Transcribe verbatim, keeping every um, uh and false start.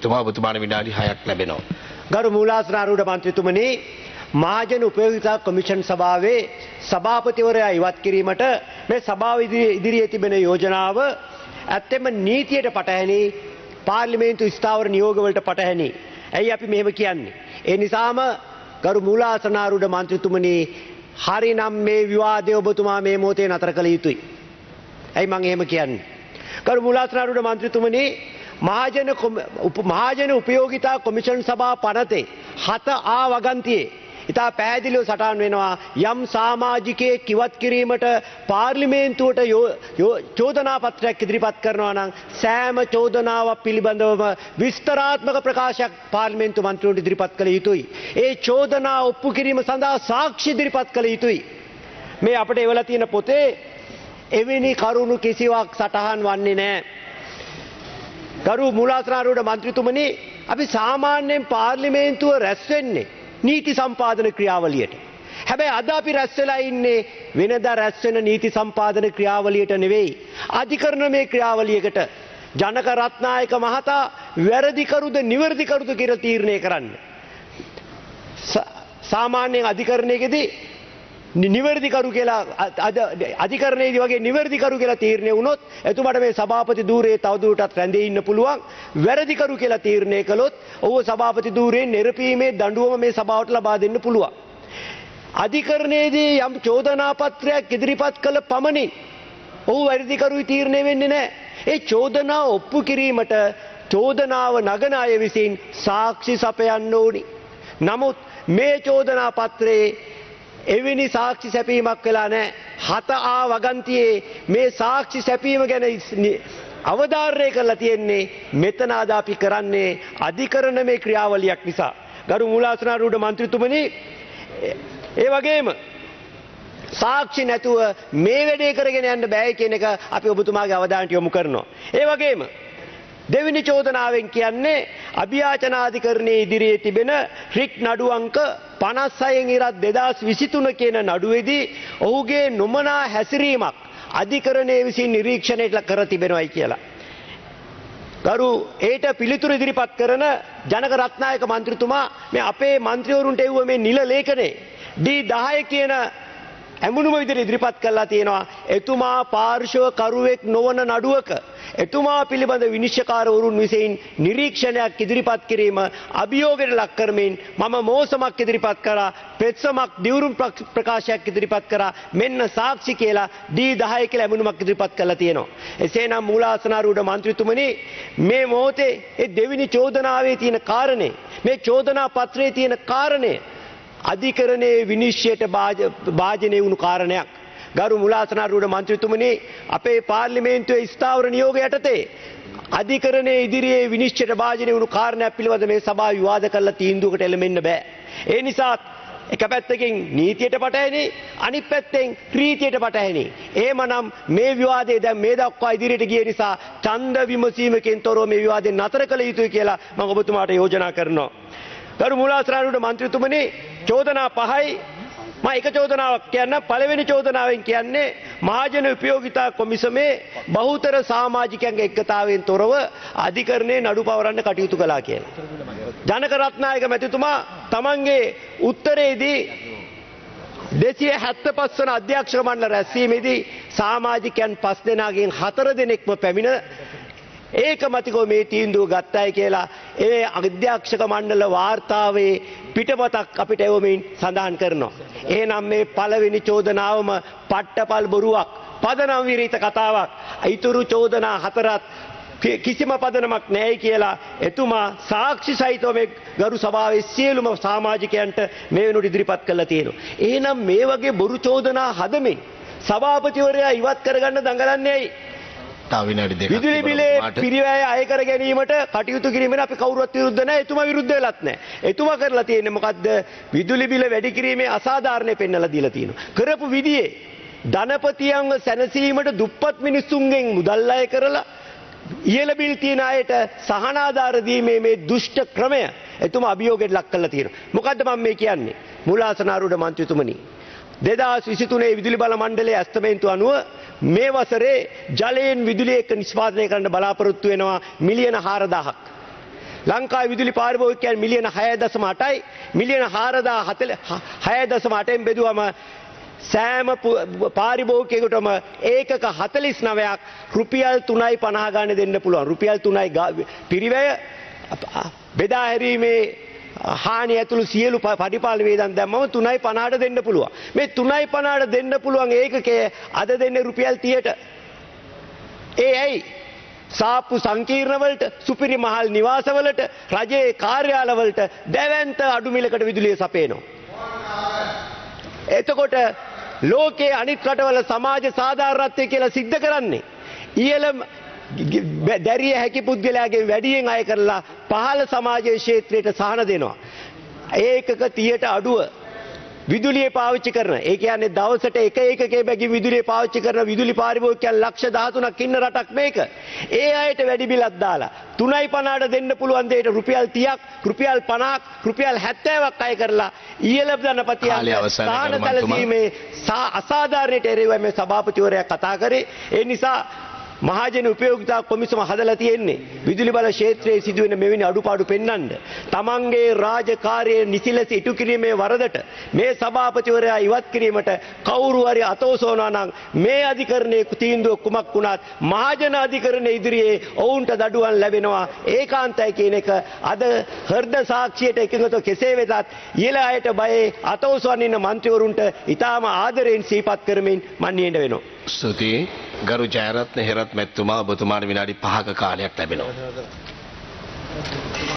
තුමා ඔබතුමාට විනාඩි හයක් ලැබෙනවා. ගරු මූලාසනාරූඪ මන්ත්‍රීතුමනි, මහජන උපයෝගිතා කොමිෂන් සභාවේ සභාපතිවරයා ඉවත් කිරීමට මේ සභාව ඉදිරියේ තිබෙන යෝජනාව ඇත්තෙම නීතියට පටහැනි, පාර්ලිමේන්තු ස්ථාවර නියෝගවලට පටහැනි. ඇයි අපි මෙහෙම කියන්නේ? ඒ නිසාම ගරු මූලාසනාරූඪ මන්ත්‍රීතුමනි, හරිනම් මේ විවාදය ඔබතුමා මේ මොහොතේ නතර කළ යුතුයි. ඇයි මම එහෙම කියන්නේ? ගරු මූලාසනාරූඪ මන්ත්‍රීතුමනි, මහජන මහජන උපයෝගිතා කොමිෂන් සභා පනතේ හත ආ වගන්තියේ ඉතා පැහැදිලිව සටහන් වෙනවා යම් සමාජිකයෙක් ඉවත් කිරීමට පාර්ලිමේන්තුවට චෝදනා පත්‍රයක් ඉදිරිපත් කරනවා නම් සෑම චෝදනාවක් පිළිබඳවම විස්තරාත්මක ප්‍රකාශයක් පාර්ලිමේන්තු මන්ත්‍රීවරුන්ට ඉදිරිපත් කළ යුතුයි. ඒ චෝදනා ඔප්පු කිරීම සඳහා සාක්ෂි ඉදිරිපත් කළ යුතුයි. මේ අපිට එවලා තියෙන පොතේ එවැනි කරුණු කිසිවක් සටහන් වන්නේ නැහැ. ගරු මූලාසනාරූඪ මන්ත්‍රීතුමනි, අපි සාමාන්‍යයෙන් පාර්ලිමේන්තුව රැස් වෙන්නේ නීති සම්පාදන ක්‍රියාවලියට. හැබැයි අද අපි රැස් වෙලා ඉන්නේ වෙනදා රැස් වෙන නීති සම්පාදන ක්‍රියාවලියට නෙවෙයි, අධිකරණමය ක්‍රියාවලියකට. ජනක රත්නායක මහතා වැරදිකරුද නිවැරදිකරුද කියලා තීරණය කරන්න. සාමාන්‍යයෙන් අධිකරණයකදී නිවැරදිකරු කියලා අධිකරණයේදී වගේ නිවැරදිකරු කියලා තීරණය වුණොත් එතුමාට මේ සභාපති ධූරයේ තවදුරටත් රැඳී ඉන්න පුළුවන්. වැරදිකරු කියලා තීරණය කළොත් ඔහු සභාපති ධූරයෙන් නිරපීමේ දඬුවම මේ සභාවට ලබා දෙන්න පුළුවන්. අධිකරණයේදී යම් චෝදනා පත්‍රයක් ඉදිරිපත් කළ පමණින් ඔහු වැරදිකරුයි තීරණය වෙන්නේ නැහැ. ඒ චෝදනාව ඔප්පු කිරීමට චෝදනාව නගන අය විසින් සාක්ෂි සපයන්න ඕනි. නමුත් මේ චෝදනා පත්‍රයේ එවැනි සාක්ෂි සැපීමක් වෙලා නැහැ. හත ආ වගන්තියේ මේ සාක්ෂි සැපීම ගැන අවධාරණය කරලා තියෙන්නේ මෙතන අද අපි කරන්නේ අධිකරණමය ක්‍රියාවලියක් නිසා. ගරු මූලාසනාරූඪ මන්ත්‍රීතුමනි, ඒ වගේම සාක්ෂි නැතුව මේ වැඩේ කරගෙන යන්න බෑ කියන එක අපි ඔබතුමාගේ අවධානයට යොමු කරනවා. ඒ වගේම දෙවෙනි චෝදනාවෙන් කියන්නේ අභියාචනාධිකරණයේ ඉදිරියේ තිබෙන රික් නඩු අංක පනස් හයෙන් ඉරත් දෙදාස් විසිතුන කියන නඩුවේදී ඔහුගේ නොමනා හැසිරීමක් අධිකරණයේ විසින් නිරීක්ෂණයට කර තිබෙනවායි කියලා. ගරු ඒට පිළිතුරු ඉදිරිපත් කරන ජනක රත්නායක මන්ත්‍රීතුමා මේ අපේ මන්ත්‍රීවරුන්ට එව්ව මේ නිල ලේඛනේ ඩී දහය කියන ඇමුණුම විදිහට ඉදිරිපත් කළා තියෙනවා. එතුමා පාර්ශව කරුවෙක් නොවන නඩුවක එතුමා පිළිබඳ විනිශ්චයකාරවරුන් විසින් නිරීක්ෂණයක් ඉදිරිපත් කිරීම අභියෝගයට ලක් කරමින් මම මෝසමක් ඉදිරිපත් කරා, පෙත්සමක් දිවුරුම් ප්‍රකාශයක් ඉදිරිපත් කරා, මෙන්න සාක්ෂි කියලා ඩී දහය කියලා ඇමුණුමක් ඉදිරිපත් කළා තියෙනවා. එසේනම් මූලාසනාරූඪ මන්ත්‍රීතුමනි, මේ මොහොතේ ඒ දෙවෙනි චෝදනාවේ තියෙන කාරණේ, මේ චෝදනා පත්‍රයේ තියෙන කාරණේ අධිකරණයේ විනිශ්චයට භාජනය වුණු කාරණයක්. ගරු මූලාසනාරූඪ මන්ත්‍රීතුමනි, අපේ පාර්ලිමේන්තුවේ ස්ථාවර නියෝග යටතේ අධිකරණයේ ඉදිරියේ විනිශ්චයට භාජනය වුණු කාරණයක් පිළිබඳ මේ සභාව විවාද කරලා තීන්දුවකට එළඹෙන්න බෑ. ඒ නිසා එක පැත්තකින් නීතියට පටහැනි, අනිත් පැත්තෙන් ප්‍රීතියට පටහැනි. එහෙමනම් මේ විවාදය දැන් මේ දක්වා ඉදිරියට ගිය නිසා ඡන්ද විමසීමකින් තොරව මේ විවාදය නතර කළ යුතුයි කියලා මම ඔබතුමාට යෝජනා කරනවා. ගරු මූලාසනාරූඪ මන්ත්‍රීතුමනි, චෝදනා පහයි මම එක චෝදනාවක් කියන්න. පළවෙනි චෝදනාවෙන් කියන්නේ මහජන උපයෝගිතා කොමිසමේ බහුතර සමාජිකයන්ගේ එක්කතාවයෙන් තොරව අධිකරණයේ නඩු පවරන්න කටයුතු කළා කියලා. ජනක රත්නායක මැතිතුමා තමන්ගේ උත්තරයේදී දෙසිය හැත්තෑ පහ වන අධ්‍යක්ෂක මණ්ඩල රැස්වීමේදී සමාජිකයන් පස් දෙනාගෙන් හතර දෙනෙක්ම පැමිණ ඒකමතිකව මේ තීන්දුව ගත්තයි කියලා ඒ අධ්‍යක්ෂක මණ්ඩල වාර්තාවේ පිටපතක් අපිට එවමින් සඳහන් කරනවා. එහෙනම් මේ පළවෙනි චෝදනාවම පට්ටපල් බොරුවක්, පදනම් විරහිත කතාවක්. ඊතුරු චෝදනා හතරත් කිසිම පදනමක් නැහැ කියලා එතුමා සාක්ෂි සහිතව මේ ගරු සභාවේ සියලුම සමාජිකයන්ට මේ වෙනුවට ඉදිරිපත් කළා තියෙනවා. එහෙනම් මේ වගේ බොරු චෝදනා හදමින් සභාපතිවරයා ඉවත් කරගන්න දඟලන්නේ ඇයි? විදුලි බිලේ පිරිවැය අය කර ගැනීමට කටයුතු කිරීමෙන් අපි කවුරුවත් විරුද්ධ නැහැ. එතුමා විරුද්ධ වෙලත් නැහැ. එතුමා කරලා තියෙන්නේ මොකද්ද? විදුලි බිල වැඩි කිරීමේ අසාධාරණේ පෙන්වලා දීලා තියෙනවා. කරපු විදියේ ධනපතියන්ව සැනසීමට දුප්පත් මිනිස්සුන්ගෙන් මුදල් අය කරලා ඉහළ බිල් තියන අයට සහනාධාර දීමේ මේ දුෂ්ට ක්‍රමය එතුමා අභියෝගයට ලක් කරලා තියෙනවා. මොකද්ද මම මේ කියන්නේ? මූලාසනාරූඪ මන්ත්‍රීතුමනි, දෙදාස් විසිතුනේ විදුලි බල මණ්ඩලයේ ඇස්තමේන්තුව අනුව මේ වසරේ ජලයෙන් විදුලිය එක්ක නිෂ්පාදනය කරන්න බලාපොරොත්තු වෙනවා මිලියන හාරදාහක්. ලංකාවේ විදුලි පාරිභෝගිකයන් මිලියන හය දශම අටයි මිලියන හාරදා හය දශම අටෙන් බෙදුවම සෑම පාරිභෝගිකයෙකුටම ඒකක හතළිස් නවයක් රුපියල් තුනයි පනහ ගන්න දෙන්න පුළුවන්. රුපියල් තුනයි පිරිවැය බෙදා හැරීමේ හානි ඇතුළු සියලු පටිපාල වේදන් දැම්මම තුනයි පනහට දෙන්න පුළුවන්. මේ තුනයි පනහට දෙන්න පුළුවන් ඒකකය අද දෙන්නේ රුපියල් තිහට. ඒ ඇයි? සාප්පු සංකීර්ණවලට, සුපිරි මහල් නිවාසවලට, රජයේ කාර්යාලවලට දැවැන්ත අඩු මිලකට විදුලිය සපයනවා. එතකොට ලෝකයේ අනිත් රටවල සමාජ සාධාරණත්වය කියලා සිද්ධ කරන්නේ ඉහළ දැරිය හැකි පුද්ගලයාගෙන් වැඩියෙන් අය කරලා පහළ සමාජයේ ක්ෂේත්‍රයට සහන දෙනවා. ඒකක තිහට අඩුව විදුලිය පාවිච්චි කරන. ඒ කියන්නේ දවසට එක ඒකකයේ බැගින් විදුලිය පාවිච්චි කරන විදුලි පාරිභෝගිකයන් ලක්ෂ දහතුනක් ඉන්න රටක් මේක. ඒ අයට වැඩි බිලක් දාලා තුනයි පනහට දෙන්න පුළුවන් දෙයට රුපියල් තිහක්, රුපියල් පනහක්, රුපියල් හැත්තෑවක් අය කරලා ඊළම ධනපතියන් ස්ථාන සැලසීමේ අසාධාරණයට එරෙහිව මේ සභාපතිවරයා කතා කරේ. ඒ නිසා මහජන උපයෝගිතා කොමිසම හදලා තියෙන්නේ විදුලි බල ක්ෂේත්‍රයේ සිදුවෙන මෙවැනි අඩුපාඩු පෙන්වන්න. තමන්ගේ රාජකාරියේ නිසිලස ඉටු කිරීමේ වරදට මේ සභාපතිවරයා ඉවත් කිරීමට කවුරු හරි අතෝසෝනා නම් මේ අධිකරණයේ තීන්දුව කුමක් වුණත් මහජන අධිකරණයේ ඉදිරියේ ඔවුන්ට දඩුවම් ලැබෙනවා ඒකාන්තයි කියන එක අද හෘද සාක්ෂියට එකඟව කෙසේ වෙතත් ඊළ අයට බයේ අතෝසවන්න ඉන්න മന്ത്രിවරුන්ට ඊටාම ආදරෙන් සිහිපත් කරමින් මන්නියෙන්න වෙනවා. ස්තුතියි ගරු ජයරත්න හේරත් මැතිතුමා ඔබතුමාට විනාඩි පහක කාලයක් ලැබෙනවා.